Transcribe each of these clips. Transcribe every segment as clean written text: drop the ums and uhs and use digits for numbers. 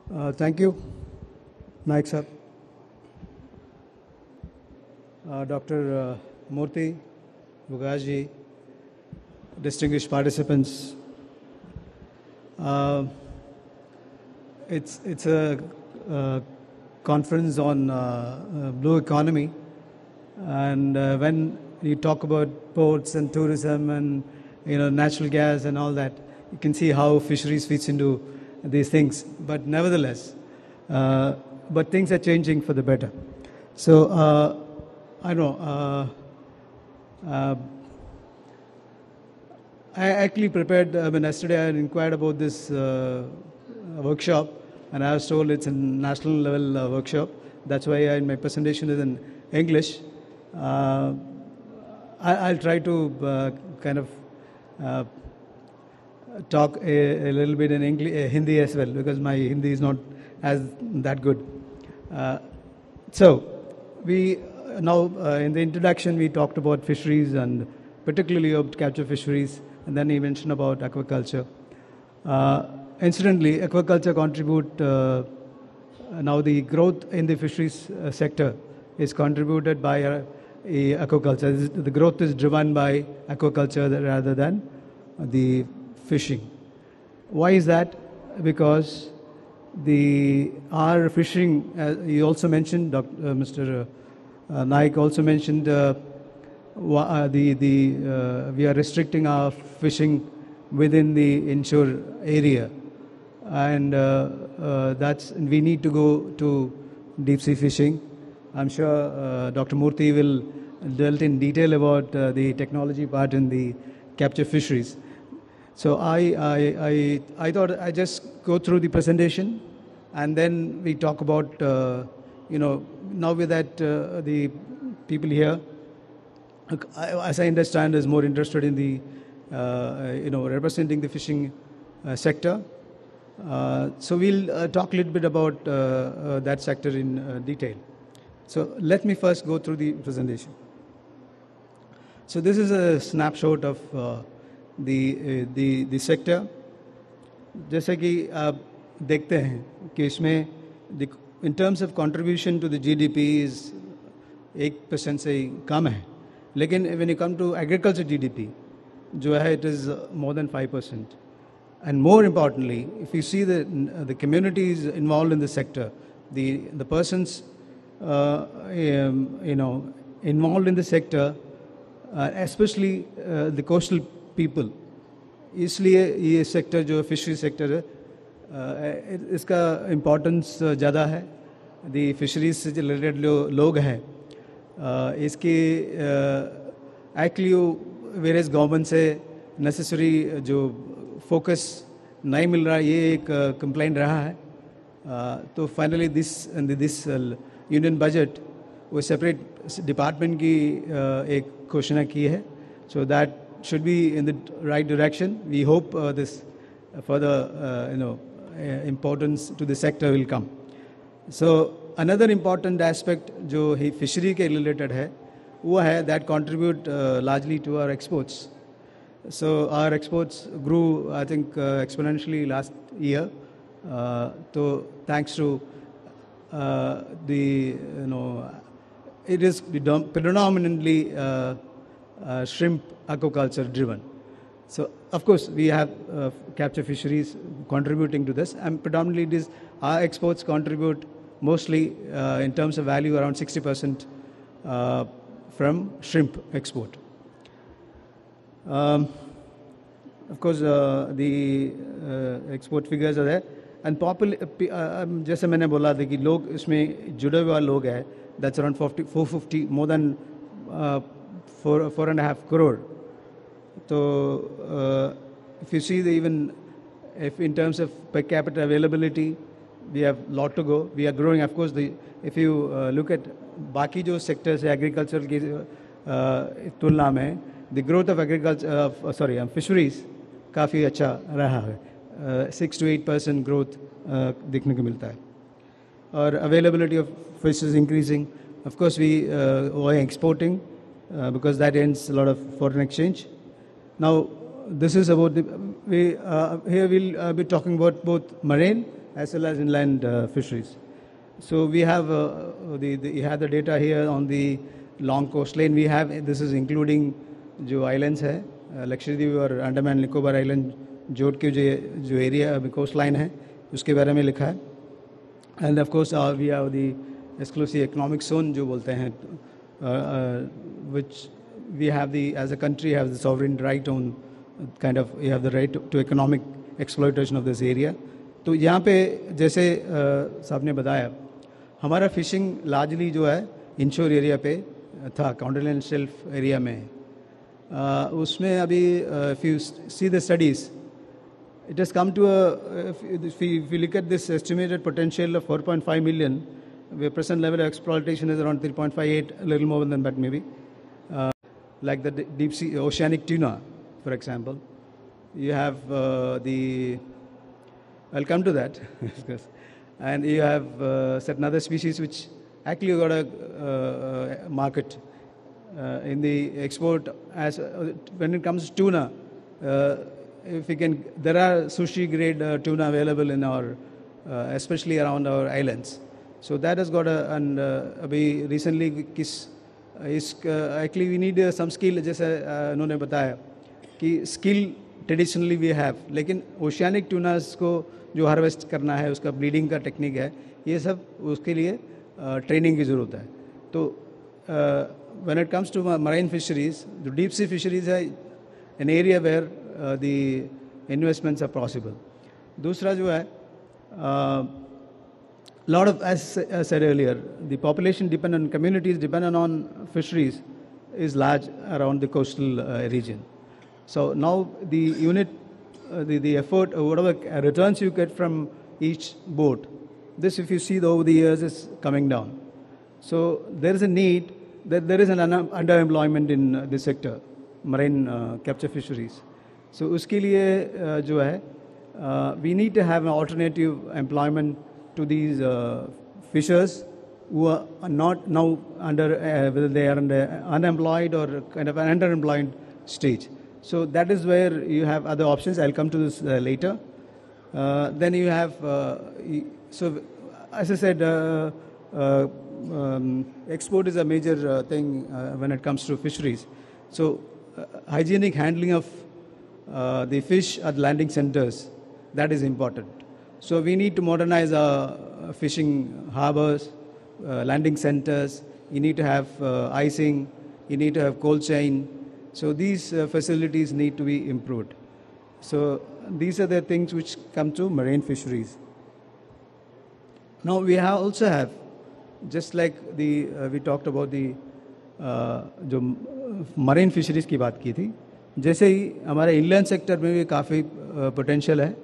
Thank you, Naik sir. Dr. Murthy, Bugajji, distinguished participants. It's a conference on blue economy, and when you talk about ports and tourism and natural gas and all that, you can see how fisheries fits into these things. But nevertheless, but things are changing for the better. So I know. I actually prepared, yesterday I inquired about this workshop, and I was told it's a national level workshop. That's why my presentation is in English. I'll try to kind of talk a little bit in English, Hindi as well, because my Hindi is not as that good. So we now in the introduction we talked about fisheries and particularly about capture fisheries, and then he mentioned about aquaculture. Incidentally, aquaculture contribute now the growth in the fisheries sector is contributed by aquaculture. The growth is driven by aquaculture rather than the fishing. Why is that? Because our fishing, you also mentioned, Mr. Naik also mentioned, we are restricting our fishing within the inshore area, and we need to go to deep sea fishing. I'm sure Dr. Murthy will delve in detail about the technology part in the capture fisheries. So I thought I just go through the presentation, and then we talk about now with that the people here, as I understand, is more interested in the representing the fishing sector. So we'll talk a little bit about that sector in detail. So let me first go through the presentation. So this is a snapshot of the sector. जैसे कि आप देखते हैं कि इसमें in terms of contribution to the GDP is 1% से कम है, लेकिन when you come to agriculture GDP, जो है it is more than 5%. And more importantly, if you see the communities involved in the sector, the persons involved in the sector, especially the coastal people, इसलिए ये sector जो fishery sector है इसका importance ज़्यादा है. दी fisheries से related लोग हैं इसकी एक्चुअली वेरियस गवर्नमेंट से नेसेसरी जो फोकस नहीं मिल रहा, ये एक कंप्लेंट रहा है. तो फाइनली दिस यूनियन बजट वो सेपरेट डिपार्टमेंट की एक घोषणा की है. So that should be in the right direction. We hope this further importance to the sector will come. So another important aspect जो ही fishery के related है वो है that contribute largely to our exports. So our exports grew, I think, exponentially last year. So thanks to it is predominantly shrimp aquaculture driven. So of course we have capture fisheries contributing to this, and predominantly it is our exports contribute mostly in terms of value around 60% from shrimp export. Of course the export figures are there, and जैसे मैंने बोला था कि लोग इसमें जुड़े हुए लोग हैं, that's around 450, more than 4.5 crore. So if you see if in terms of per capita availability, we have a lot to go. We are growing. Of course, if you look at बाकी जो sectors है agricultural की तुलना में, the growth of agriculture, fisheries काफ़ी अच्छा रहा है. 6 to 8% growth देखने को मिलता है. और availability of fish is increasing. Of course, we are exporting because that ends a lot of foreign exchange. Now, this is about here we'll be talking about both marine as well as inland fisheries. So we have you have the data here on the long coastline. We have, this is including जो islands है, लक्षद्वीप और Andaman Nicobar island जोड़ के जो area coast line है उसके बारे में लिखा है. And of course we have the exclusive economic zone जो बोलते हैं, which we have as a country have the sovereign right on kind of, you have the right to economic exploitation of this area. तो यहाँ पे जैसे साहब ने बताया, हमारा फिशिंग लार्जली जो है इंशोर एरिया पे था, कॉन्टिनेंटल शेल्फ एरिया में. उसमें अभी if you see the studies, it has come to if you look at this estimated potential of 4.5 million, the present level of exploitation is around 3.58, a little more than that maybe. Like the deep sea oceanic tuna, for example. You have I'll come to that. And you have certain other species which actually got a market in the export. As when it comes to tuna, if we can, there are sushi grade tuna available in our, especially around our islands. So that has got and recently actually we need some skill, जैसे उन्होंने बताया कि skill traditionally we have, लेकिन oceanic tunas को जो harvest करना है, उसका ब्लीडिंग का टेक्निक है, ये सब उसके लिए ट्रेनिंग की ज़रूरत है. तो when it comes to marine fisheries, the deep sea fisheries है an area where the investments are possible. दूसरा जो है, lot of, as I said earlier, the population dependent, communities dependent on fisheries is large around the coastal region. So now the unit, the effort, whatever returns you get from each boat, this if you see over the years is coming down. So there is a need, that there is an underemployment in this sector, marine capture fisheries. So uske liye jo hai, we need to have an alternative employment to these fishers who are not now under, whether they are unemployed or kind of an underemployed stage. So that is where you have other options. I'll come to this later. Then you have, so as I said, export is a major thing when it comes to fisheries. So hygienic handling of the fish at landing centers, that is important. So we need to modernize our fishing harbors, landing centers. You need to have icing. You need to have cold chain. So these facilities need to be improved. So these are the things which come to marine fisheries. Now we also have, just like the we talked about the जो marine fisheries की बात की थी, जैसे ही हमारे inland sector में भी काफ़ी potential है.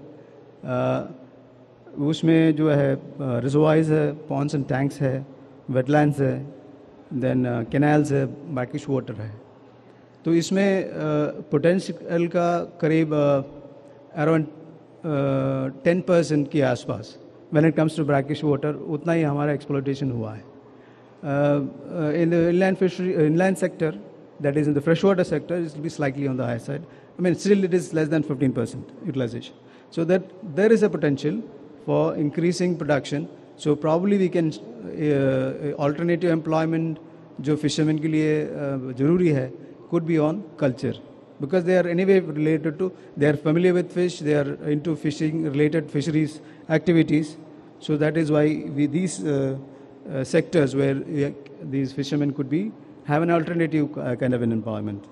उसमें जो है reservoirs है, ponds and tanks है, wetlands है, then canals है, brackish water है. तो इसमें पोटेंशियल का करीब अराउंड 10% के आसपास when it comes to brackish water उतना ही हमारा एक्सप्लॉयटेशन हुआ है. In the inland fishery, inland sector, that is in the fresh water sector, it will be slightly on the high side. I mean still it is less than 15% utilisation. So that there is a potential for increasing production. So probably we can alternative employment जो fisherman के लिए ज़रूरी है could be on culture, because they are anyway related to, they are familiar with fish, they are into fishing related fisheries activities. So that is why these sectors where these fishermen could be have an alternative kind of an employment.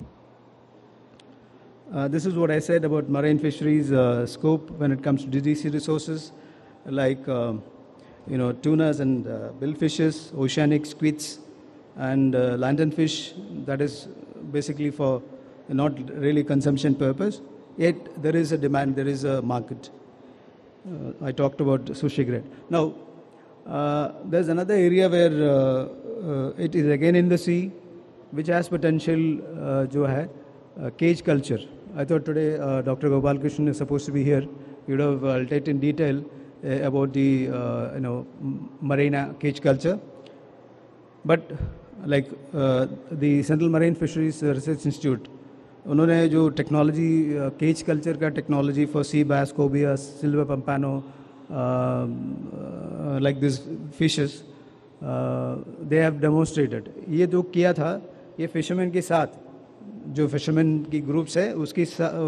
This is what I said about marine fisheries scope when it comes to DDC resources, like tunas and billfishes, oceanic squids, and lanternfish. That is basically for not really consumption purpose, yet there is a demand, there is a market. I talked about sushi grade. Now, there's another area where it is again in the sea, which has potential, jo hai, cage culture. I thought today Dr. Gopal Krishnan is supposed to be here. He would have told in detail about the marine cage culture. But like the Central Marine Fisheries Research Institute, उन्होंने जो technology cage culture का technology for sea bass, cobia, silver pompano like these fishes, they have demonstrated. ये जो किया था ये fishermen के साथ जो fishermen की groups है उसकी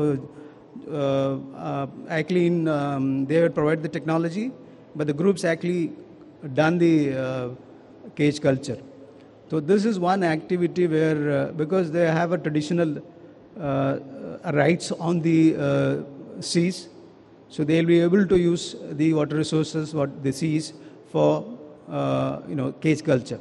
actually they would provide the technology, but the groups actually done the cage culture. So this is one activity where because they have a traditional rights on the seas, so they'll be able to use the water resources, what the seas, for cage culture.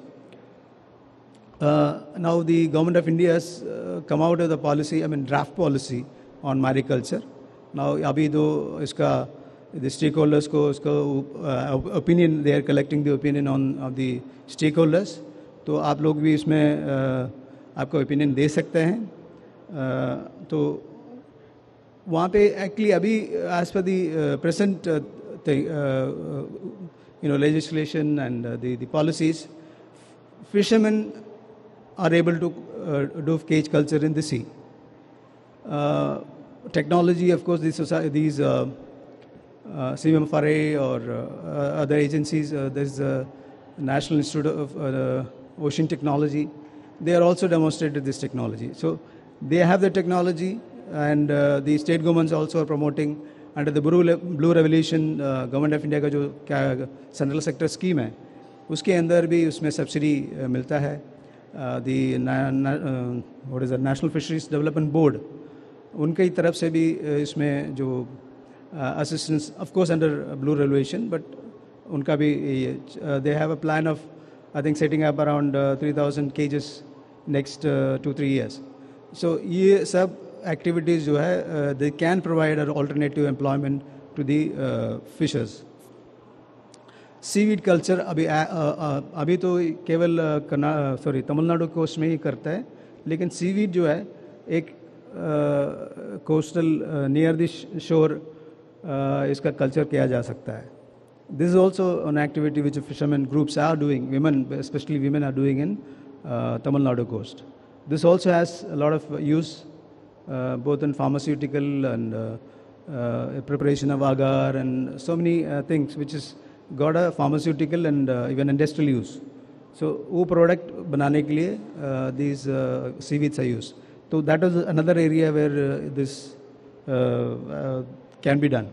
Now the government of India has come out with a policy, draft policy on mariculture. Now abhi do iska the stakeholders ko usko opinion, they are collecting the opinion of the stakeholders. तो आप लोग भी इसमें आपका opinion दे सकते हैं. तो वहाँ पे एक्चुअली अभी as per the present legislation and the policies, fishermen are able to do cage culture in the sea. Technology, of course, these CMFRA or other agencies, there's the National Institute of Ocean Technology, they are also demonstrated this technology. So they have the technology, and the state governments also are promoting under the Blue Revolution. Government of India का जो क्या central sector scheme है उसके अंदर भी उसमें subsidy मिलता है. The what is the National Fisheries Development Board, उनकी तरफ से भी इसमें जो assistance, of course under Blue Revolution, but उनका भी they have a plan of I think setting up around 3,000 cages next 2-3 years. So ये सब activities जो है they can provide an alternative employment to the fishers. Seaweed culture अभी तो केवल Tamil Nadu coast में ही करता है, लेकिन seaweed जो है एक coastal near the shore इसका culture किया जा सकता है. This is also an activity which fishermen groups are doing, women, especially women, are doing in Tamil Nadu coast. This also has a lot of use both in pharmaceutical and preparation of agar and so many things which is got a pharmaceutical and even industrial use. So वो product बनाने के लिए these seaweeds are used. So that is another area where this can be done.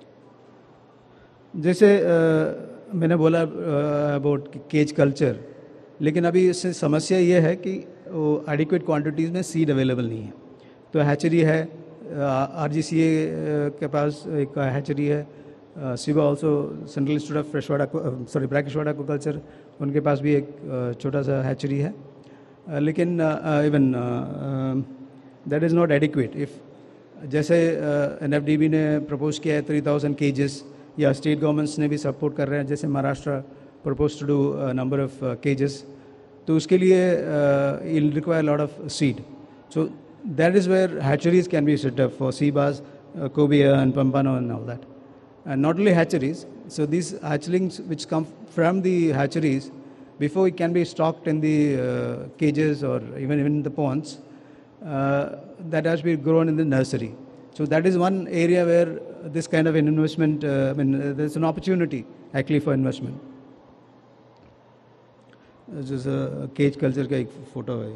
जैसे मैंने बोला about cage culture, लेकिन अभी इससे समस्या ये है कि वो एडिक्वेट क्वांटिटीज़ में सीड अवेलेबल नहीं है. तो हैचरी है, RGCA के पास एक हैचरी है, CIBA also central institute of fresh water brackish water aquaculture, उनके पास भी एक छोटा सा हैचरी है, लेकिन even that is not adequate. If जैसे NFDB ने प्रपोज किया है 3,000 केजेस, या स्टेट गवर्नमेंट्स ने भी सपोर्ट कर रहे हैं, जैसे Maharashtra propose to do number of cages, तो उसके लिए will require lot of seed. So that is where hatcheries can be set up for sea bass, cobia and pompano and all that. And not only hatcheries, so these hatchlings which come from the hatcheries, before it can be stocked in the cages or even in the ponds, that has been grown in the nursery. So that is one area where this kind of an investment, there's an opportunity actually for investment. This is a cage culture का एक photo है.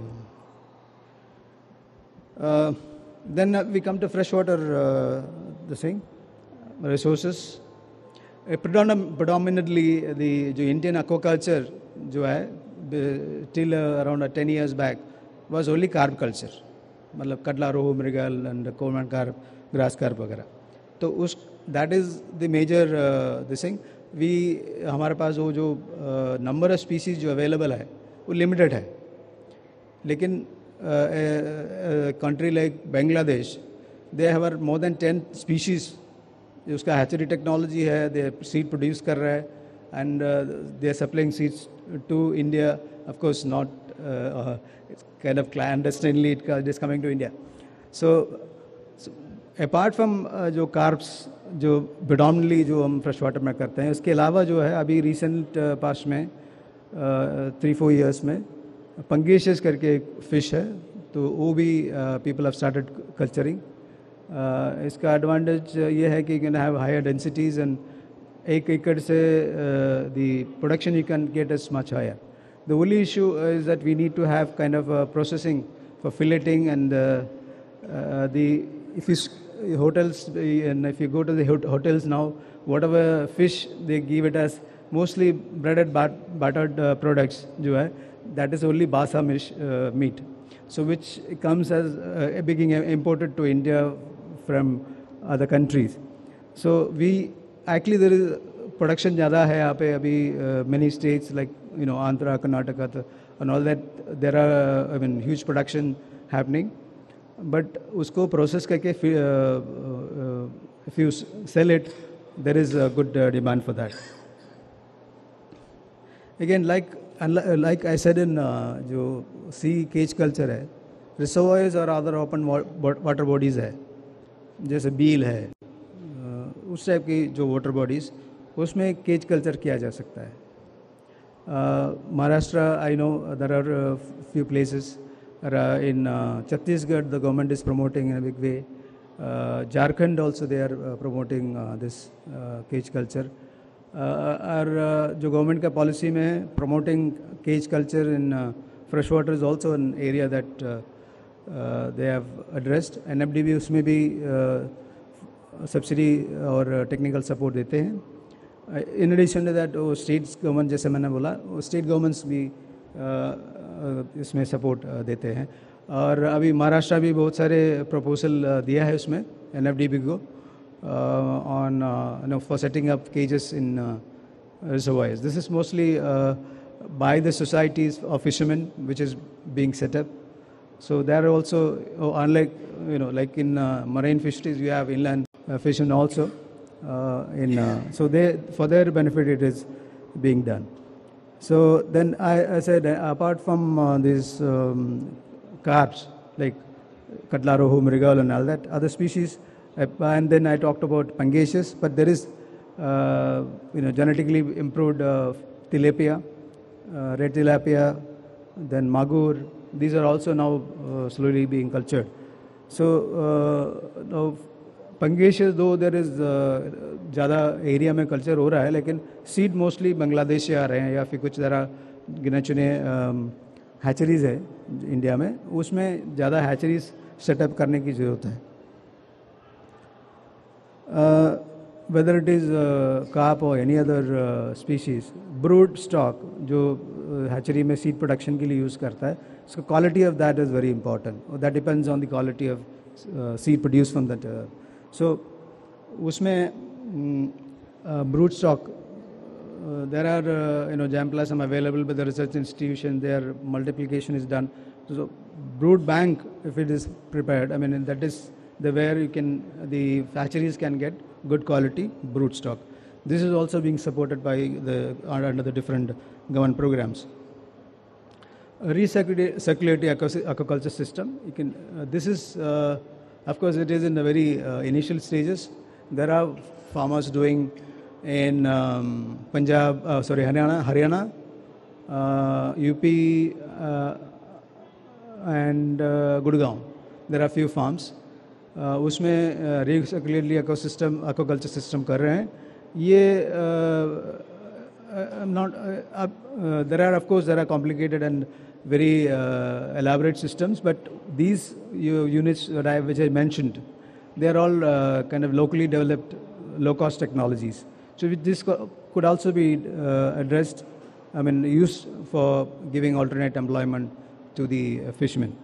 Then we come to freshwater, the thing. Resources, predominantly the जो Indian aquaculture जो है till around 10 years back was only carp culture, मतलब कटला, रोहू, मृगल and common carp, grass carp वगैरह. तो उस that is the major this thing. हमारे पास वो जो number of species जो available है वो limited है, लेकिन country like Bangladesh, they have more than 10 species. उसका हैचरी टेक्नोलॉजी है, दे सीड प्रोड्यूस कर रहा है, and they are supplying seeds to India. Of course not kind of clandestinely it is coming to India. So apart from जो carps जो predominantly जो हम fresh water में करते हैं, इसके अलावा जो है अभी रिसेंट पास्ट में 3-4 ईयर्स में पंगेशियस करके एक फ़िश है, तो वो भी पीपल हैव स्टार्टेड कल्चरिंग. इसका एडवांटेज ये है कि can have higher densities and एक एकड़ से the production you can get is much higher. The only issue is that we need to have kind of processing for filleting and the if you hotels and if you go to the hotels now, whatever fish they give it as mostly breaded buttered products, जो है, that is only basa meat, so which comes as being imported to India from other countries. So we actually there is production ज़्यादा है यहाँ पे अभी many states like Andhra, Karnataka and all that there are huge production happening, but उसको process करके if you sell it there is a good demand for that. Again, like I said in जो sea cage culture है, reservoirs और other open water bodies है, जैसे बील है, उस type की जो वाटर बॉडीज़ उसमें केज कल्चर किया जा सकता है. Maharashtra, I know there are few places. In Chhattisgarh, the government is promoting in a big way. Jharkhand also they are promoting this cage culture. और जो गवर्नमेंट का पॉलिसी में है, promoting cage culture in freshwater is also an area that they have addressed. NFDB उसमें भी subsidy और technical support देते हैं. इन एडिशन टू दैट वो स्टेट्स गवर्नमेंट, जैसे मैंने बोला, स्टेट गवर्नमेंट्स भी इसमें सपोर्ट देते हैं. और अभी महाराष्ट्र भी बहुत सारे प्रपोजल दिया है उसमें NFDB को on for setting up cages in reservoirs. This is mostly by the societies of fishermen which is being set up. So there are also, unlike like in marine fisheries, you have inland fishermen also. So they, for their benefit, it is being done. So then I said, apart from these carps like Katla, Rohu, Mrigal and all that, other species, and then I talked about Pangasius, but there is genetically improved tilapia, red tilapia, then magur. These are also now slowly being cultured. So now Pangasius, though there is ज़्यादा area में culture हो रहा है, लेकिन seed mostly Bangladesh से आ रहे हैं, या फिर कुछ ज़रा गिने चुने हैचरीज़ है इंडिया में, उसमें ज़्यादा हैचरीज़ सेटअप करने की ज़रूरत है. Whether it is carp or any other species, brood stock जो हैचरी में सीड प्रोडक्शन के लिए यूज़ करता है, उसका quality of that is very important. That depends on the quality of seed produce from that. So उसमें brood stock, there are germplasm available by the research institution. Their multiplication is done. So brood bank, if it is prepared, that is where you can, the hatcheries can get good quality brood stock. This is also being supported by under the different government programs. Recirculatory aquaculture system. You can. This is, of course, it is in the very initial stages. There are farmers doing in Punjab, Haryana, UP, and Gurgaon. There are few farms. उसमें recirculatory aquaculture system कर रहे हैं. ये there are complicated and very elaborate systems, but these units which I mentioned, they are all kind of locally developed, low-cost technologies. So this could also be addressed, used for giving alternate employment to the fishermen.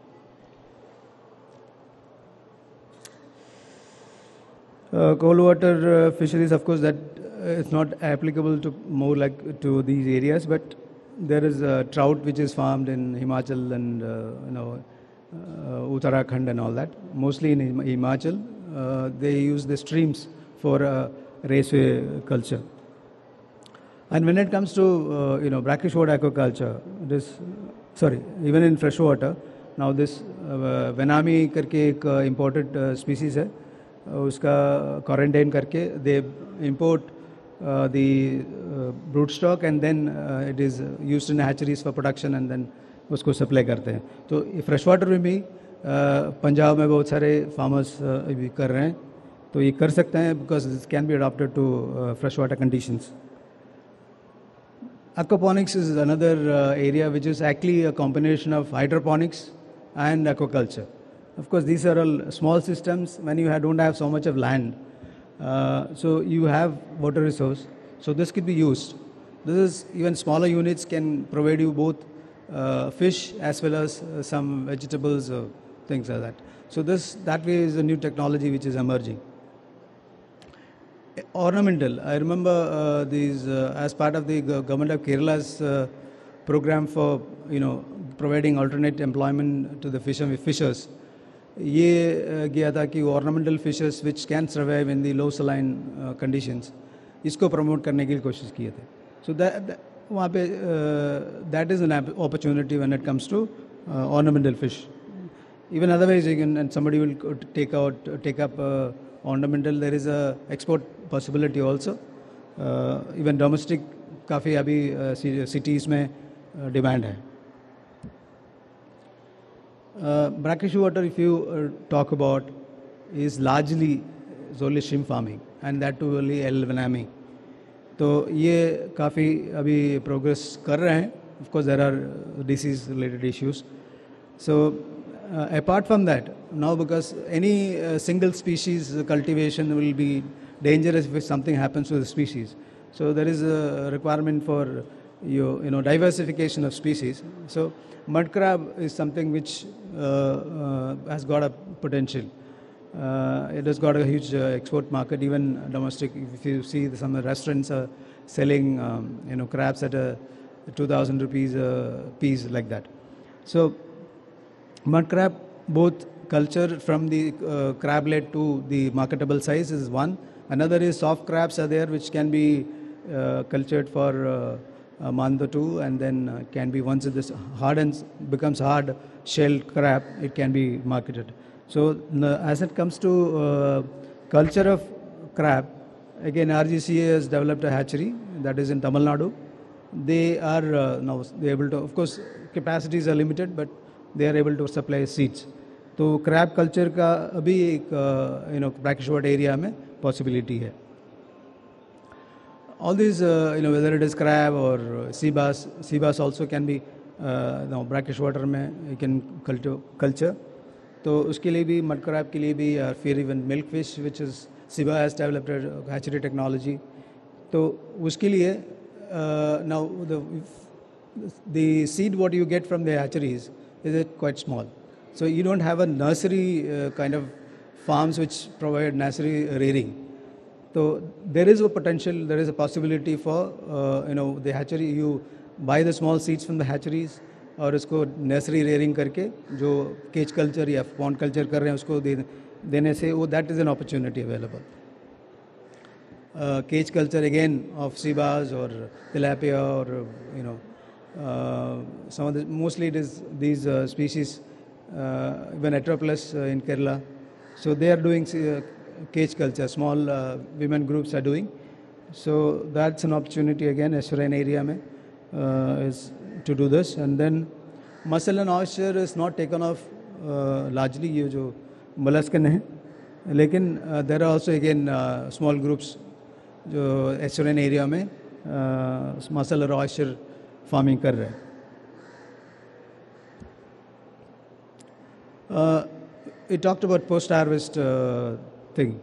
Cold water fisheries, of course, that it's not applicable to more like to these areas, but there is trout which is farmed in Himachal and Uttarakhand and all that. Mostly in Himachal, they use the streams for raceway culture. And when it comes to brackish water aquaculture, even in freshwater, now this Venami करके एक imported species है, उसका quarantine करके they import the brood stock and then it is used in hatcheries for production and then उसको supply करते हैं. तो freshwater में भी पंजाब में बहुत सारे farmers भी कर रहे हैं. तो ये कर सकते हैं because this can be adapted to freshwater conditions. Aquaponics is another area which is actually a combination of hydroponics and aquaculture. Of course, these are all small systems when you don't have so much of land. So you have water resource. So this could be used. This is even smaller units can provide you both fish as well as some vegetables, things like that. So that way is a new technology which is emerging. Ornamental. I remember these as part of the government of Kerala's program for providing alternate employment to the fishers. ये किया था कि ornamental fishes which can survive in the low saline conditions इसको promote करने की कोशिश किए थे. So वहाँ पे that is an opportunity when it comes to ornamental fish. Even otherwise, and somebody will take up ornamental. There is a export possibility also. Even domestic काफ़ी अभी cities में demand है. Brackish water, if you talk about, is largely only shrimp farming, and that too only Vanami. तो ये काफ़ी अभी progress कर रहे हैं. Of course, there are disease-related issues. So apart from that, now because any single species cultivation will be dangerous if something happens to the species. So there is a requirement for diversification of species. So mud crab is something which has got a potential. It has got a huge export market, even domestic. If you see some restaurants are selling crabs at 2,000 rupees a piece like that. So mud crab, both culture from the crablet to the marketable size is one. Another is soft crabs are there which can be cultured for a month or two, and then can be, once it becomes hard shelled crab, it can be marketed. So as it comes to culture of crab, again RGCA has developed a hatchery that is in Tamil Nadu. They are now able to, of course capacities are limited, but they are able to supply seeds. तो crab culture का अभी एक brackish water area में possibility है. All these whether it is crab or sea bass also can be brackish water में you can culture. तो उसके लिए भी mud crab के लिए भी फिर even milk fish which is SIBA has developed a hatchery technology. तो उसके लिए now the seed what you get from the hatcheries is quite small. So you don't have a nursery kind of farms which provide nursery rearing. So there is a potential, there is a possibility for the hatchery. You buy the small seeds from the hatcheries और उसको nursery rearing करके जो cage culture या pond culture कर रहे हैं उसको देने से वो that is an opportunity available. Cage culture again of sea bass or tilapia or some of the, mostly it is these species, even Atroplus in Kerala. So they are doing cage culture, small women groups are doing. So that's an opportunity again, Estuarine area mein, is to do this. And then mussel and oyster is not taken off largely ये जो molluscan है, लेकिन there are also again small groups जो Estuarine area में mussel और oyster farming कर रहे हैं. It talked about post-harvest thing.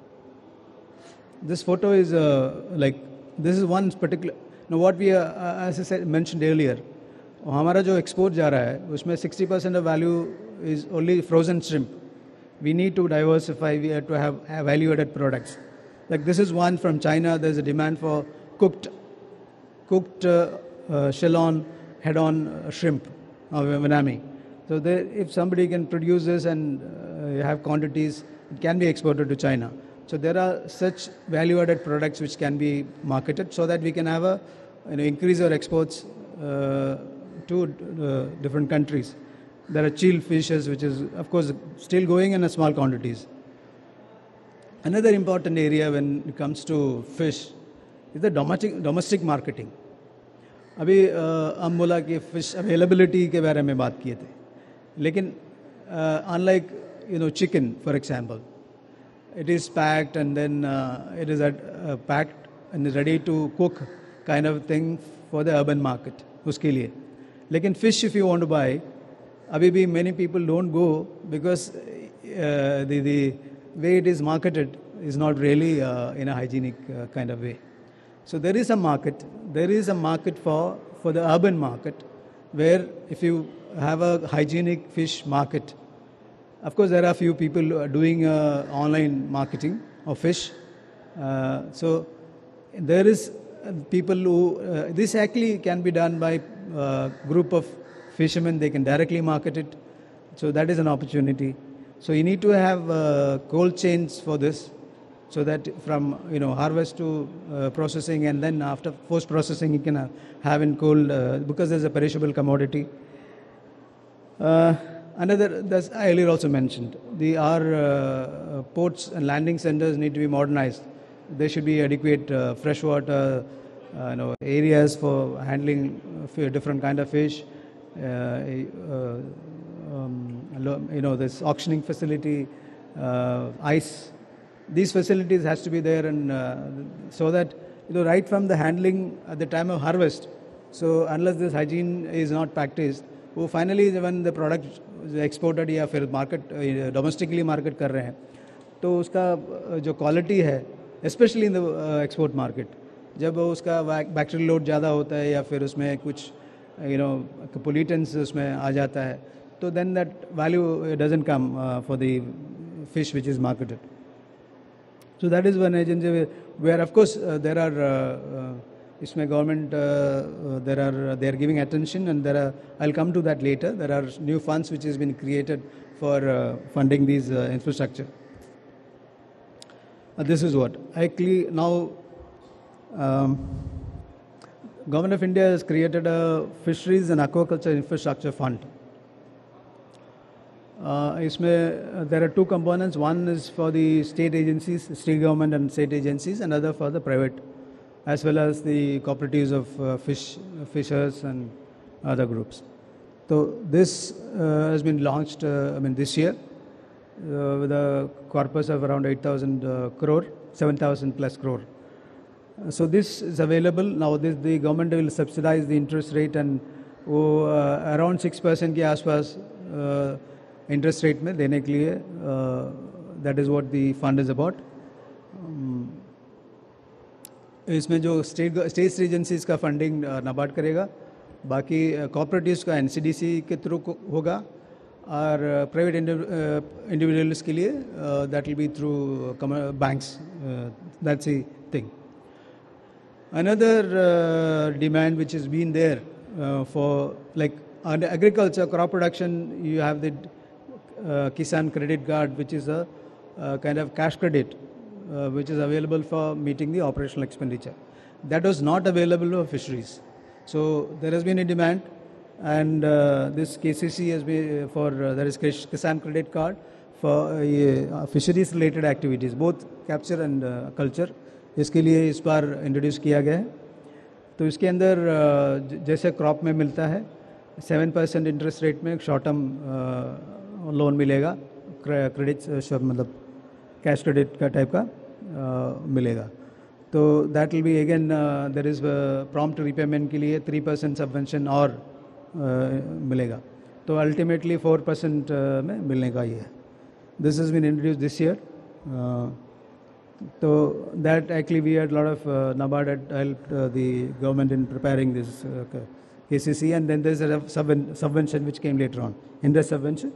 This photo is this is one particular. Now what we as I said, mentioned earlier, हमारा जो export जा रहा है उसमें 60% of value is only frozen shrimp. We need to diversify. We have to have value-added products. Like this is one from China. There's a demand for cooked shell-on, head-on shrimp, Vanami. So if somebody can produce this and have quantities, it can be exported to China. So there are such value-added products which can be marketed so that we can have increase our exports to different countries. There are chilled fishes, which is of course still going in small quantities. Another important area when it comes to fish is the domestic marketing. अभी हम बोला कि fish availability के बारे में बात किए थे, लेकिन unlike chicken for example, it is packed and then it is packed and is ready to cook kind of thing for the urban market. उसके लिए. लेकिन fish if you want to buy, अभी भी many people don't go because the way it is marketed is not really in a hygienic kind of way. So there is a market. There is a market for the urban market, where if you have a hygienic fish market, of course there are few people doing online marketing of fish. So there is people who this actually can be done by group of fishermen. They can directly market it. So that is an opportunity. So you need to have cold chains for this, so that from harvest to processing, and then after post processing you can have in cold because there's a perishable commodity. Another, that's I earlier also mentioned, our ports and landing centers need to be modernized. There should be adequate freshwater areas for handling different kind of fish. This auctioning facility, ice. These facilities has to be there, and so that right from the handling at the time of harvest. So unless this hygiene is not practiced, वो finally when the product is exported या फिर market domestically market कर रहे हैं, तो उसका जो quality है, especially in the export market, जब उसका bacterial load ज़्यादा होता है या फिर उसमें कुछ pollutants उसमें आ जाता है, तो then that value doesn't come for the fish which is marketed. So that is one agency where of course there are इसमें government they are giving attention, and I'll come to that later. There are new funds which has been created for funding these infrastructure. This is what actually now Government of India has created a fisheries and aquaculture infrastructure fund. There are two components. One is for the state agencies, state government and state agencies, and other for the private, as well as the cooperatives of fishers and other groups. So this has been launched this year with a corpus of around 8,000 crore, 7,000 plus crore. So this is available now. The government will subsidize the interest rate, and around 6% के आसपास interest rate में देने के लिए, that is what the fund is about. इसमें जो state agencies का funding NABARD करेगा, बाकी कॉपरेटिव्स का एनसीडीसी के थ्रू होगा, और प्राइवेट इंडिविजुअल्स के लिए that will be through banks. That's the thing. Another demand which has been there for like agriculture, crop production, you have the Kisan Credit Card, which is a kind of cash credit which is available for meeting the operational expenditure. That was not available for fisheries. So there has been a demand, and this KCC has been for there is Kisan Credit Card for fisheries related activities, both capture and culture. इसके लिए इस बार introduce किया गया है. तो इसके अंदर जैसे क्रॉप में मिलता है 7% इंटरेस्ट रेट में शॉर्ट टर्म लोन मिलेगा, क्रेडिट मतलब कैश क्रेडिट का टाइप का मिलेगा. तो that will be again there is prompt repayment के लिए 3% सबवेंशन और मिलेगा. तो अल्टीमेटली 4% में मिलने का ये है. This has been introduce this year. So that actually we had a lot of NABARD had helped the government in preparing this KCC, and then there's a subvention which came later on, interest subvention.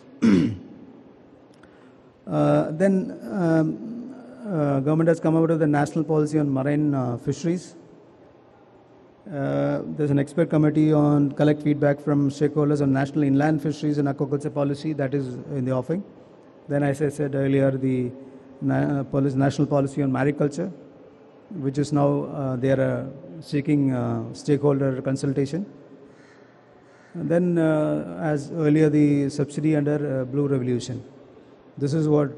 Then government has come out with the national policy on marine fisheries. There's an expert committee on collect feedback from stakeholders on national inland fisheries and aquaculture policy that is in the offing. Then as I said earlier, the national policy on mariculture, which is now they are seeking stakeholder consultation. And then as earlier the subsidy under Blue Revolution. This is what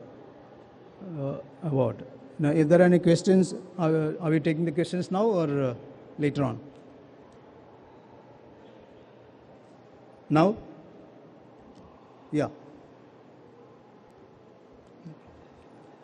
about. Now if there are any questions, are we taking the questions now or later on? Now? Yeah.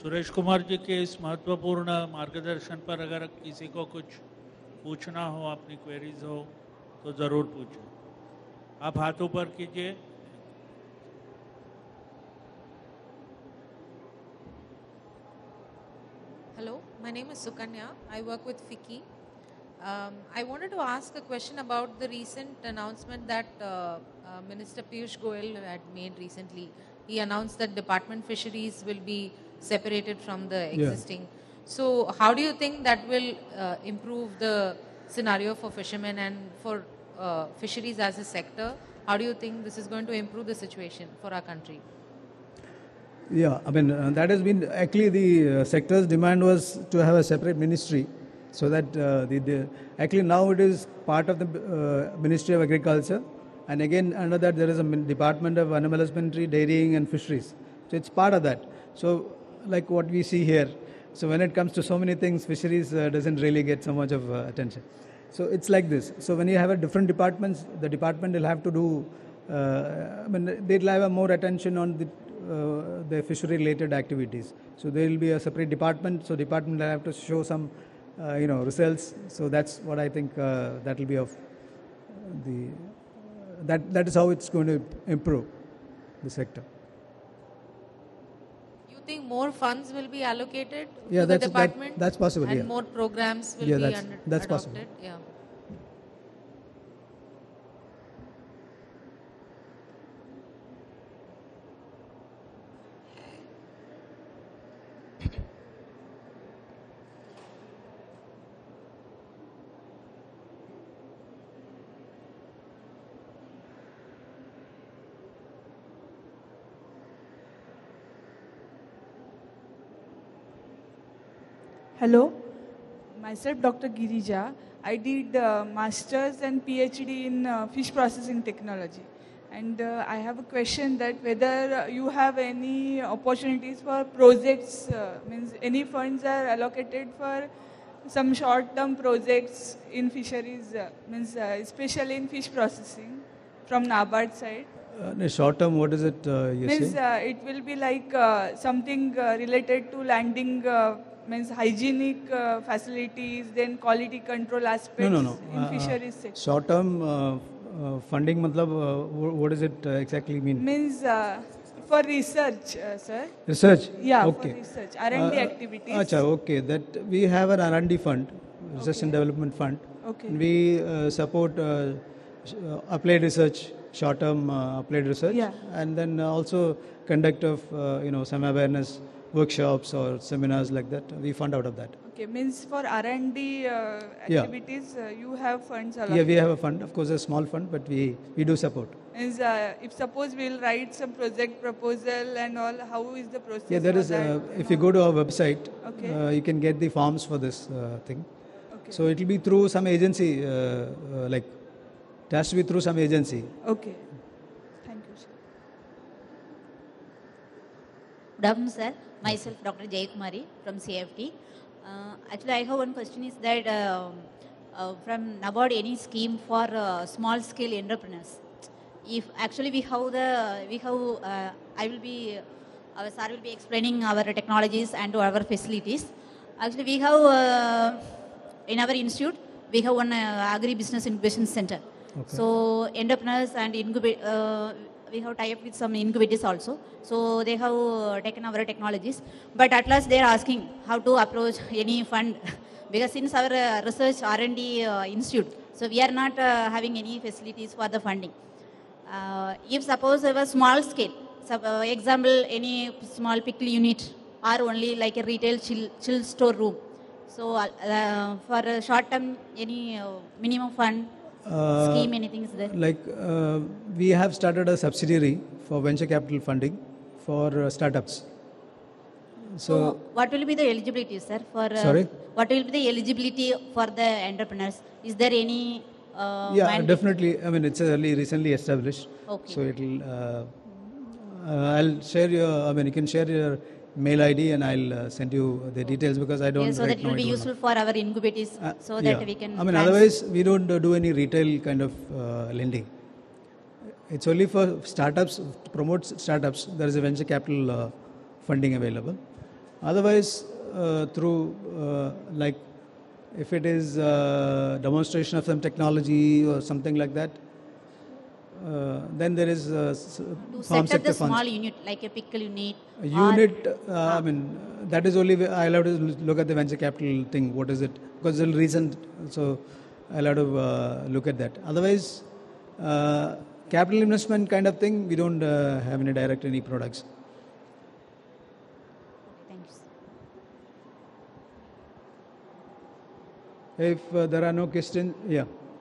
Suresh Kumar ji के इस महत्वपूर्ण मार्गदर्शन पर अगर किसी को कुछ पूछना हो, अपनी क्वेरीज हो तो ज़रूर पूछें। आप हाथ ऊपर कीजिए। Hello, my name is Sukanya. I work with FICCI. I wanted to ask a question about the recent announcement that Minister Piyush Goyal had made recently. He announced that Department Fisheries will be separated from the existing. So, how do you think that will improve the scenario for fishermen and for fisheries as a sector? How do you think this is going to improve the situation for our country? Yeah, I mean, that has been actually the sector's demand was to have a separate ministry, so that actually now it is part of the Ministry of Agriculture, and again under that there is a Department of Animal Husbandry, Dairying and Fisheries. So it's part of that. So like what we see here, so when it comes to so many things, fisheries doesn't really get so much of attention. So it's like this. So when you have a different departments, the department will have to do, I mean, they'll have a more attention on the fishery related activities. So there will be a separate department. So department will have to show some, results. So that's what I think that will be of the, that is how it's going to improve the sector. You think more funds will be allocated Yeah, to the department? That's possible. And Yeah, more programs will yeah, be that's adopted? possible. Yeah. Hello, myself Dr. Girija. I did Masters and PhD in fish processing technology. And I have a question that whether you have any opportunities for projects, means any funds are allocated for some short-term projects in fisheries, means especially in fish processing from NABARD side. Short term, what is it you Means say? it will be like something related to landing, means hygienic facilities, then quality control aspects No. in fisheries sector. Short term funding, matlab, what does it exactly mean? Means for research, sir. Research? Yeah, Okay. for research, R&D activities. Acha, okay. That we have an R&D fund, Research and Development Fund. Okay. We support applied research, short-term applied research, Yeah. and then also conduct of some awareness workshops or seminars like that. We fund out of that. Okay, means for R&D activities, you have funds Yeah, allocated. we have a fund, of course, a small fund, but we do support. Means if suppose we'll write some project proposal and all, how is the process? Yeah, there for is. that? If you go to our website, Okay. you can get the forms for this thing. Okay. So it will be through some agency, like it has to be through some agency. Okay. Thank you, sir. Good afternoon, sir. Myself, Dr. Jay Kumari from CFT. Actually, I have one question is that from NABARD any scheme for small scale entrepreneurs? If actually our sir will be explaining our technologies and our facilities. Actually, we have in our institute, we have one agri-business incubation center. Okay. So entrepreneurs and we have tie up with some incubators also. So they have taken our technologies. But at last they are asking how to approach any fund because since our research R&D institute, so we are not having any facilities for the funding. If suppose we have a small scale, example any small pickle unit or only like a retail chill store room. So for a short term, any minimum fund scheme, anything is there? Like we have started a subsidiary for venture capital funding for startups. So what will be the eligibility, sir? For Sorry? What will be the eligibility for the entrepreneurs? Is there any? yeah, mandate? definitely. I mean, it's recently established. Okay. So it'll. I'll share your. I mean, you can share your mail ID and I'll send you the details because I don't. Yeah, so right that it now will I be don't useful for our incubators, so yeah. that we can. I mean, trans- otherwise we don't do any retail kind of lending. It's only for startups, to promote startups. There is a venture capital funding available. Otherwise, through like if it is demonstration of some technology or something like that, then there is To farm set up sector the small funds. unit, like a pickle unit. A or- unit, I mean, that is only, I'll have to look at the venture capital thing, what is it? Because it's recent, so I'll have to look at that. Otherwise, capital investment kind of thing, we don't have any direct any products. Thanks. If there are no questions, yeah.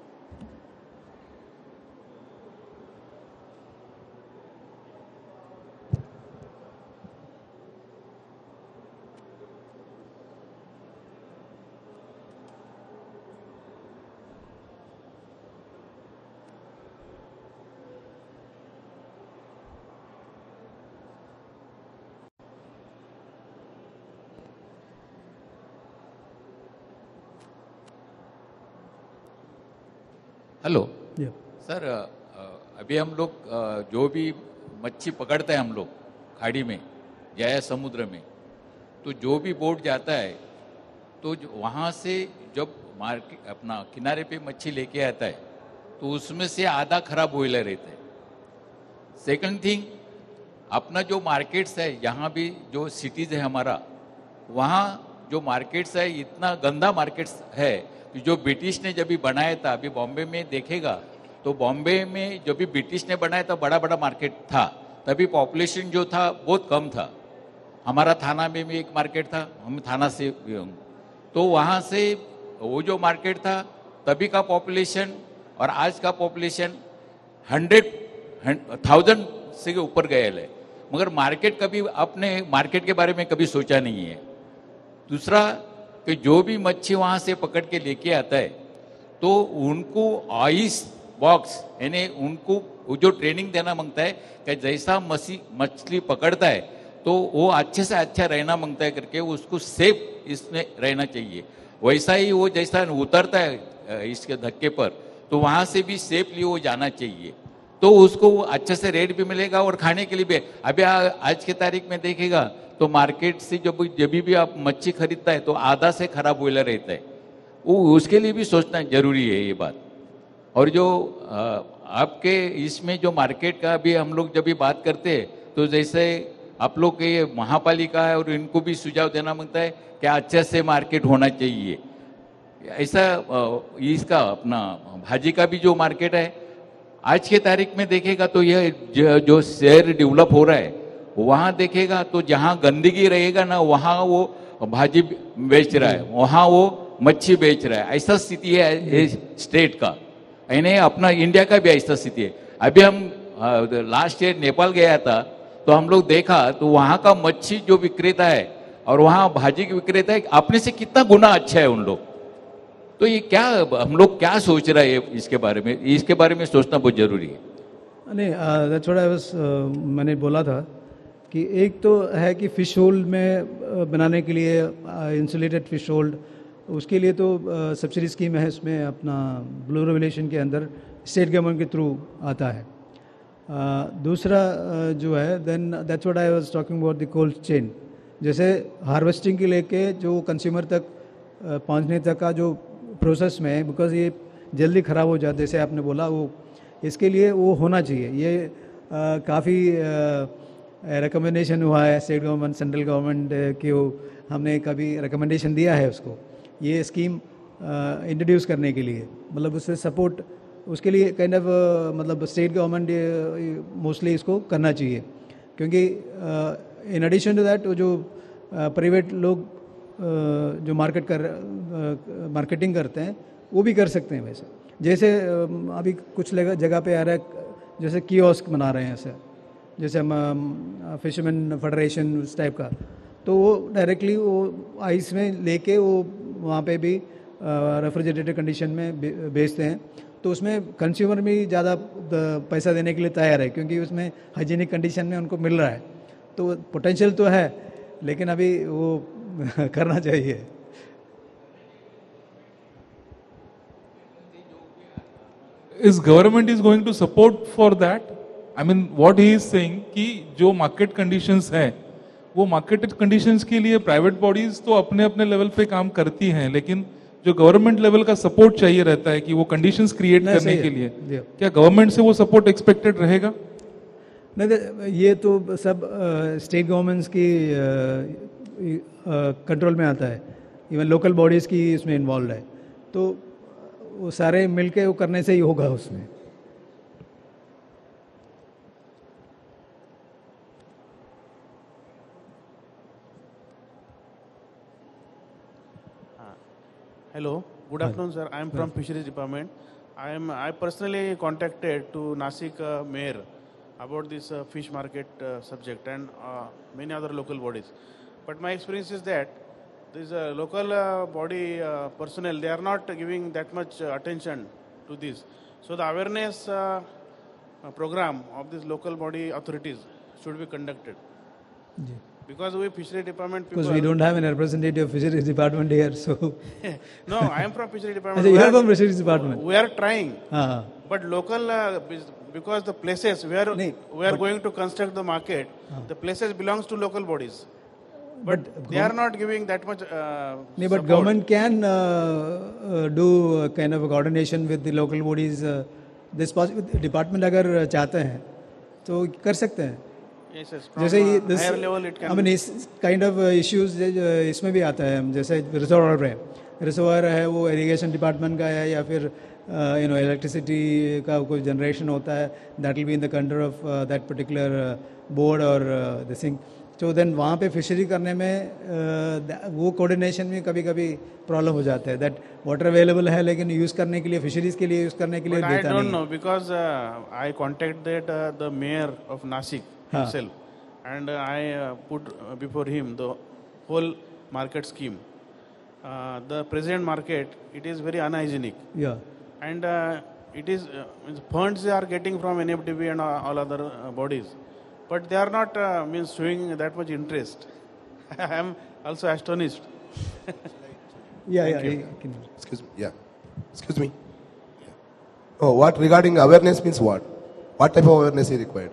Hello Yeah. Sir, अभी हम लोग जो भी मच्छी पकड़ते हैं हम लोग खाड़ी में या समुद्र में, तो जो भी बोट जाता है तो वहाँ से जब मार्केट अपना किनारे पे मच्छी लेके आता है तो उसमें से आधा खराब होइला रहता है। सेकंड थिंग, अपना जो मार्केट्स है यहाँ भी जो सिटीज है हमारा, वहाँ जो मार्केट्स है इतना गंदा मार्केट्स है कि जो ब्रिटिश ने जब भी बनाया था, अभी बॉम्बे में देखेगा तो बॉम्बे में जब भी ब्रिटिश ने बनाया था बड़ा बड़ा मार्केट था, तभी पॉपुलेशन जो था बहुत कम था। हमारा थाना में भी एक मार्केट था, हम थाना से तो वहाँ से वो जो मार्केट था तभी का पॉपुलेशन और आज का पॉपुलेशन 100,000 से ऊपर गया है। मगर मार्केट कभी अपने मार्केट के बारे में कभी सोचा नहीं है। दूसरा कि जो भी मच्छी वहाँ से पकड़ के लेके आता है तो उनको आइस बॉक्स यानी उनको जो ट्रेनिंग देना मांगता है कि जैसा मछली पकड़ता है तो वो अच्छे से अच्छा रहना मांगता है करके उसको सेफ इसमें रहना चाहिए। वैसा ही वो जैसा उतरता है इसके धक्के पर तो वहाँ से भी सेफली वो जाना चाहिए, तो उसको अच्छे से रेट भी मिलेगा और खाने के लिए भी। अभी आज के तारीख में देखेगा तो मार्केट से जब भी आप मच्छी खरीदता है तो आधा से खराब हुआ रहता है, वो उसके लिए भी सोचना जरूरी है ये बात। और जो आपके इसमें जो मार्केट का भी हम लोग जब भी बात करते हैं तो जैसे आप लोग के ये महापालिका है और इनको भी सुझाव देना मांगता है कि अच्छे से मार्केट होना चाहिए। ऐसा इसका अपना भाजी का भी जो मार्केट है आज के तारीख में देखेगा तो यह जो शहर डेवलप हो रहा है वहाँ देखेगा तो जहाँ गंदगी रहेगा ना वहाँ वो भाजी बेच रहा है, वहाँ वो मच्छी बेच रहा है। ऐसा स्थिति है स्टेट का, यानी अपना इंडिया का भी ऐसा स्थिति है। अभी हम लास्ट ईयर नेपाल गया था तो हम लोग देखा तो वहाँ का मच्छी जो विक्रेता है और वहाँ भाजी के विक्रेता है अपने से कितना गुना अच्छा है उन लोग। तो ये क्या हम लोग क्या सोच रहे हैं इसके बारे में सोचना बहुत जरूरी है। नहीं, दैट्स व्हाट आई वाज, मैंने बोला था कि एक तो है कि फिश होल्ड में बनाने के लिए इंसुलेटेड फिश होल्ड, उसके लिए तो सब्सिडी स्कीम है, इसमें अपना ब्लू रेवलेशन के अंदर स्टेट गवर्नमेंट के थ्रू आता है। दूसरा जो है then that's what I was talking about the cold chain, जैसे हार्वेस्टिंग के लेके जो कंज्यूमर तक पहुंचने तक का जो प्रोसेस में है, बिकॉज ये जल्दी ख़राब हो जाता है जैसे आपने बोला, वो इसके लिए वो होना चाहिए। ये काफ़ी रिकमेंडेशन हुआ है स्टेट गवर्नमेंट सेंट्रल गवर्नमेंट की, हमने कभी रिकमेंडेशन दिया है उसको ये स्कीम इंट्रोड्यूस करने के लिए, मतलब उससे सपोर्ट उसके लिए काइंड ऑफ मतलब स्टेट गवर्नमेंट मोस्टली इसको करना चाहिए, क्योंकि इन एडिशन टू दैट जो प्राइवेट लोग जो मार्केटिंग करते हैं वो भी कर सकते हैं। वैसे जैसे अभी कुछ जगह पे आ रहा है जैसे कियोस्क बना रहे हैं ऐसे, जैसे हम फिशरमैन फेडरेशन उस टाइप का, तो वो डायरेक्टली वो आइस में लेके वो वहाँ पे भी रेफ्रिजरेटेड कंडीशन में बेचते हैं, तो उसमें कंज्यूमर भी ज़्यादा पैसा देने के लिए तैयार है क्योंकि उसमें हाइजीनिक कंडीशन में उनको मिल रहा है। तो पोटेंशियल तो है लेकिन अभी वो करना चाहिए। Is government is going to support for that? I mean, what he is saying कि जो market conditions है वो मार्केटेड कंडीशंस के लिए प्राइवेट बॉडीज तो अपने अपने लेवल पे काम करती हैं, लेकिन जो गवर्नमेंट लेवल का सपोर्ट चाहिए रहता है कि वो कंडीशंस क्रिएट करने के लिए, क्या गवर्नमेंट से वो सपोर्ट एक्सपेक्टेड रहेगा? नहीं, ये तो सब स्टेट गवर्नमेंट्स की कंट्रोल में आता है, इवन लोकल बॉडीज़ की इसमें इन्वॉल्व है, तो वो सारे मिलके वो करने से ही होगा उसमें। Hello, good afternoon, sir. I am from Fisheries Department. I personally contacted to Nasik Mayor about this fish market subject and many other local bodies. But my experience is that these local body personnel, they are not giving that much attention to this. So the awareness program of these local body authorities should be conducted. Because we fishery department people... Because we don't have an representative of fisheries department here, so... No, I am from fishery department. You are from fisheries department. We are trying. But local, because the places where we are going to construct the market, the places belongs to local bodies. But they are not giving that much but government can do a kind of a coordination with the local bodies. This department अगर चाहते हैं तो कर सकते हैं. Yes, yes. जैसे ये higher level it can. I mean इस kind of issues इसमें भी आता है. जैसे रिजर्वायर है वो इरिगेशन डिपार्टमेंट का है या फिर इलेक्ट्रिसिटी का कोई जनरेशन होता है, that will be in the control of that particular board or this thing. तो देन वहाँ पे फिशरी करने में वो कोऑर्डिनेशन में कभी कभी प्रॉब्लम हो जाता है. दैट वाटर अवेलेबल है लेकिन यूज़ करने के लिए फिशरीज के लिए यूज़ करने के लिए देता नहीं. I don't know because I contacted the mayor of Nasik himself and I put before him the whole market scheme. The present market, it is very unhygienic. Yeah. And it is funds they are getting from NFDB and all other bodies. But they are not showing that much interest. I am also astonished. Excuse me. Yeah. Excuse me. Yeah. Oh, what regarding awareness means what? What type of awareness is required?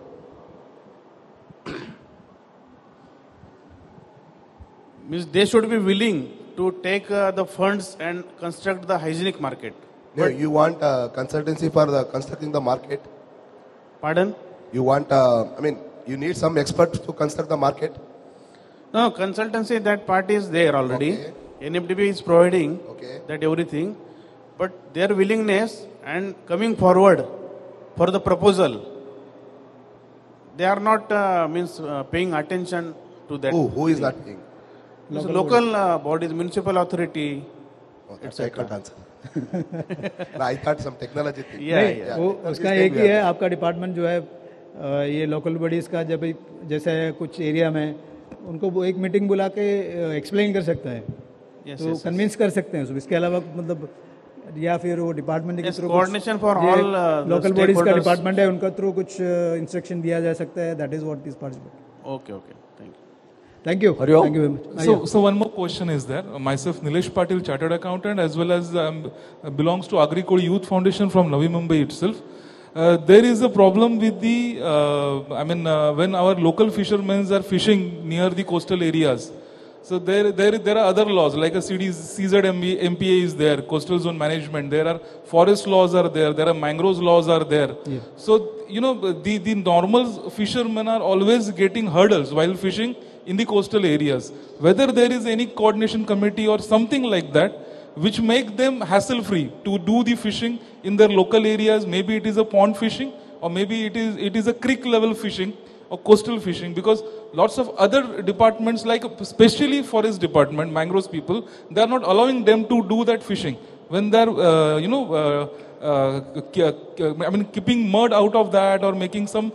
Means they should be willing to take the funds and construct the hygienic market. No, you want consultancy for the constructing the market? Pardon? You want, you need some experts to construct the market? No, consultancy, that part is there already. Okay. NFDB is providing that everything. But their willingness and coming forward for the proposal, they are not paying attention to that. Who is that paying? Local bodies, municipal authority. I can't answer. I thought some technology thing. Yeah. उसका एक ही है, आपका department जो है ये local bodies का जब जैसे कुछ एरिया में उनको वो एक मीटिंग बुला के एक्सप्लेन कर सकता है, तो कन्विंस कर सकते हैं. इसके अलावा मतलब या फिर वो डिपार्टमेंट के through coordination for all local bodies का डिपार्टमेंट है, उनका थ्रू कुछ इंस्ट्रक्शन दिया जा सकता है. That is what is possible. Okay. Thank you. Thank you very much. So one more question is there. Myself, Nilesh Patil, Chartered Accountant, as well as belongs to Agricole Youth Foundation from Navi Mumbai itself. There is a problem with the, when our local fishermen are fishing near the coastal areas. So there are other laws like a CZMPA is there, coastal zone management. There are forest laws are there. There are mangroves laws are there. Yeah. So the normal fishermen are always getting hurdles while fishing in the coastal areas. Whether there is any coordination committee or something like that, which make them hassle-free to do the fishing in their local areas. Maybe it is a pond fishing, or maybe it is a creek-level fishing or coastal fishing. Because lots of other departments, like especially forest department, mangroves people, they are not allowing them to do that fishing. When they are, keeping mud out of that or making some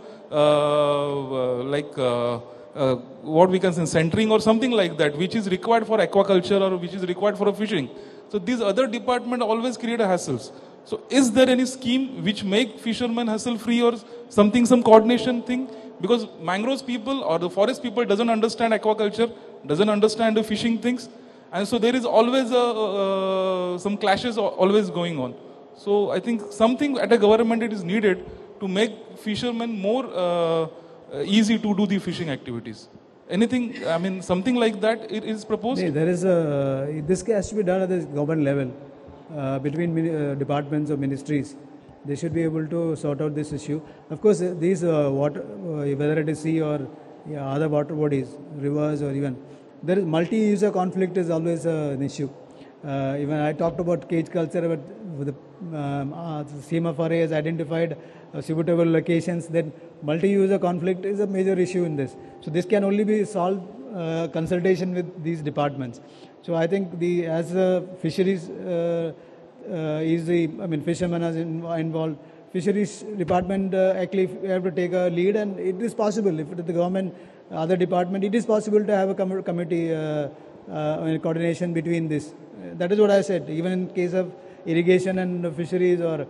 what we can say centering or something like that, which is required for aquaculture or which is required for fishing. So these other departments always create hassles. So is there any scheme which make fishermen hassle-free or something, some coordination thing? Because mangroves people or the forest people doesn't understand aquaculture, doesn't understand the fishing things. And so there is always some clashes always going on. So I think something at a government it is needed to make fishermen more easy to do the fishing activities. anything, I mean, something like that it is proposed? Nee, there is this has to be done at the government level between departments or ministries. They should be able to sort out this issue. Of course, these water, whether it is sea or other water bodies, rivers or even, there is multi-user conflict is always an issue. Even I talked about cage culture, but the CMFRA has identified suitable locations. Then multi-user conflict is a major issue in this. So this can only be solved consultation with these departments. So I think as fisheries is fishermen are involved. Fisheries department actually have to take a lead, and it is possible if the government, other department, it is possible to have a committee coordination between this. That is what I said. Even in case of irrigation and fisheries, or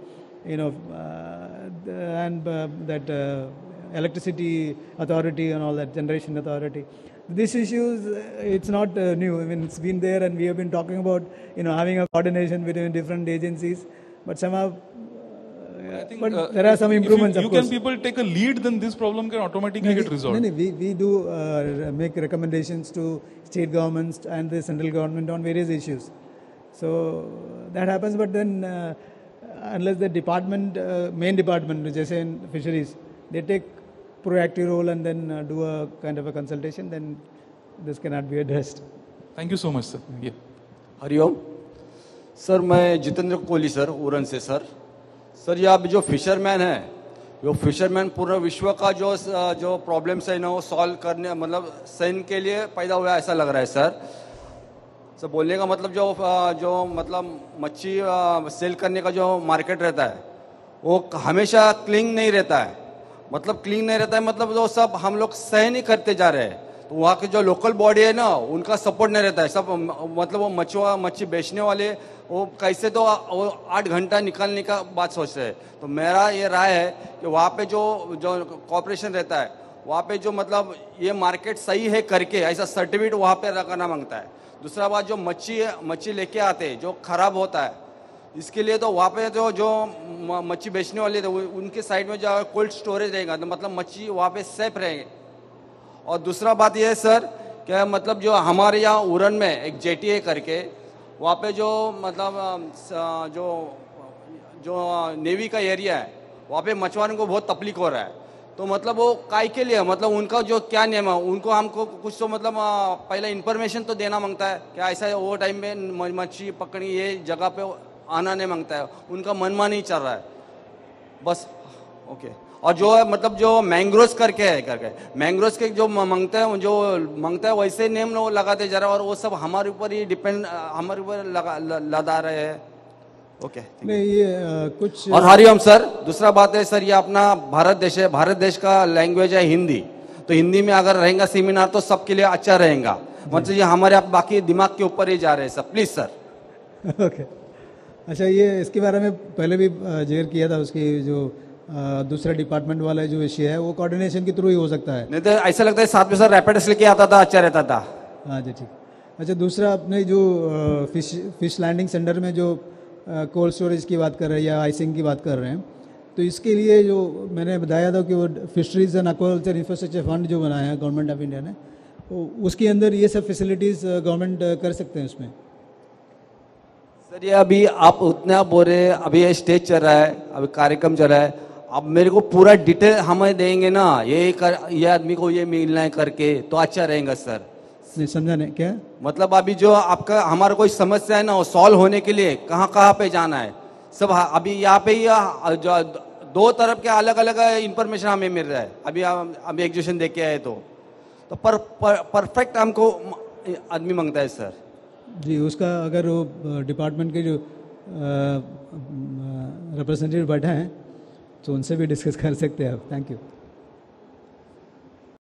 that electricity authority and all that, generation authority. These issues, it's not new. I mean, it's been there, and we have been talking about having a coordination between different agencies. But somehow, I think, but there are some improvements. If you can people take a lead, then this problem can automatically get resolved. We do make recommendations to state governments and the central government on various issues. So that happens, but then unless the department, main department, which is in fisheries, they take proactive role and then do a kind of a consultation, then this cannot be addressed. Thank you so much, sir. Yeah. Hariom sir, मैं Jitendra Kohli sir, उरन से sir. Sir, ये आप जो fisherman है, वो fisherman पूरे विश्व का जो प्रॉब्लम्स है ना, वो सॉल्व करने, मतलब सहन के लिए पैदा हुआ ऐसा लग रहा है सर। सर, बोलने का मतलब जो मतलब मच्छी सेल करने का जो मार्केट रहता है, वो हमेशा क्लीन नहीं रहता है। मतलब क्लीन नहीं रहता है, मतलब वो सब हम लोग सहन ही करते जा रहे हैं। तो वहाँ के जो लोकल बॉडी है ना, उनका सपोर्ट नहीं रहता है। सब मतलब वो मच्छी बेचने वाले वो कैसे तो वो 8 घंटा निकालने का बात सोचते हैं। तो मेरा ये राय है कि वहाँ पे जो कॉर्पोरेशन रहता है, वहाँ पे जो मतलब ये मार्केट सही है करके ऐसा सर्टिफिकेट वहाँ पे रखना मांगता है। दूसरा बात, जो मच्छी लेके आते हैं जो खराब होता है, इसके लिए तो वहाँ पे जो मच्छी बेचने वाले थे, उनके साइड में जो कोल्ड स्टोरेज रहेगा, तो मतलब मच्छी वहाँ पे सेफ रहेंगे। और दूसरा बात ये है सर, क्या मतलब जो हमारे यहाँ उरन में एक जेटीए करके, वहाँ पे जो मतलब जो नेवी का एरिया है, वहाँ पे मछुआरों को बहुत तकलीफ हो रहा है। तो मतलब वो काय के लिए, मतलब उनका जो क्या नियम है, उनको हमको कुछ तो मतलब पहले इन्फॉर्मेशन तो देना मांगता है कि ऐसा वो टाइम में मच्छी पकड़नी ये जगह पे आना नहीं मांगता है, उनका मनमानी नहीं चल रहा है बस। ओके। और जो है मतलब जो मैंग्रोव्स करके मैंग्रोव्स के जो मांगता है वैसे नेम वो लगाते जा रहा है, और वो सब हमारे ऊपर ही डिपेंड, हमारे ऊपर लदा रहे हैं। ओके। नहीं, ये कुछ और हरिओम सर, दूसरा बात है सर, ये अपना भारत देश है, भारत देश का लैंग्वेज है हिंदी। तो हिंदी में अगर रहेगा सेमिनार तो सबके लिए अच्छा रहेगा। मतलब ये हमारे आप बाकी दिमाग के ऊपर ही जा रहे हैं सर, प्लीज सर। ओके। अच्छा, ये इसके बारे में पहले भी जिक्र किया था, उसकी जो दूसरा डिपार्टमेंट वाला जो विषय है वो कोऑर्डिनेशन के थ्रू ही हो सकता है। नहीं तो ऐसा लगता है साथ में सर रैपिड लेके आता था, अच्छा रहता था। हाँ जी, ठीक। अच्छा, दूसरा अपने जो फिश लैंडिंग सेंटर में जो कोल्ड स्टोरेज की बात कर रहे हैं या आइसिंग की बात कर रहे हैं, तो इसके लिए जो मैंने बताया था कि वो fisheries and aquaculture infrastructure fund जो बनाया है गवर्नमेंट ऑफ इंडिया ने, उसके अंदर ये सब फैसिलिटीज़ गवर्नमेंट कर सकते हैं उसमें। सर, ये अभी आप उतना बोल रहे हैं, अभी ये स्टेज चल रहा है, अभी कार्यक्रम चल रहा है, अब मेरे को पूरा डिटेल हमें देंगे ना, ये आदमी को ये मिलना है करके, तो अच्छा रहेगा सर। नहीं समझा नहीं क्या मतलब अभी जो आपका हमारा कोई समस्या है ना, वो सॉल्व होने के लिए कहाँ पे जाना है सब, अभी यहाँ पे ही जो दो तरफ के अलग अलग इंफॉर्मेशन हमें मिल रहा है। अभी एग्जीबिशन देख के आए तो परफेक्ट हमको आदमी मांगता है सर जी। उसका अगर वो डिपार्टमेंट के जो रिप्रेजेंटेटिव बैठे हैं तो उनसे भी डिस्कस कर सकते हैं आप। Thank you.